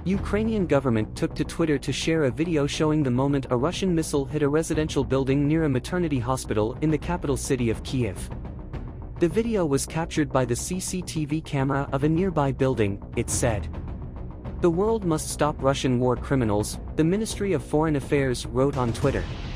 Ukrainian government took to Twitter to share a video showing the moment a Russian missile hit a residential building near a maternity hospital in the capital city of Kyiv. The video was captured by the CCTV camera of a nearby building, it said. "The world must stop Russian war criminals," the Ministry of Foreign Affairs wrote on Twitter.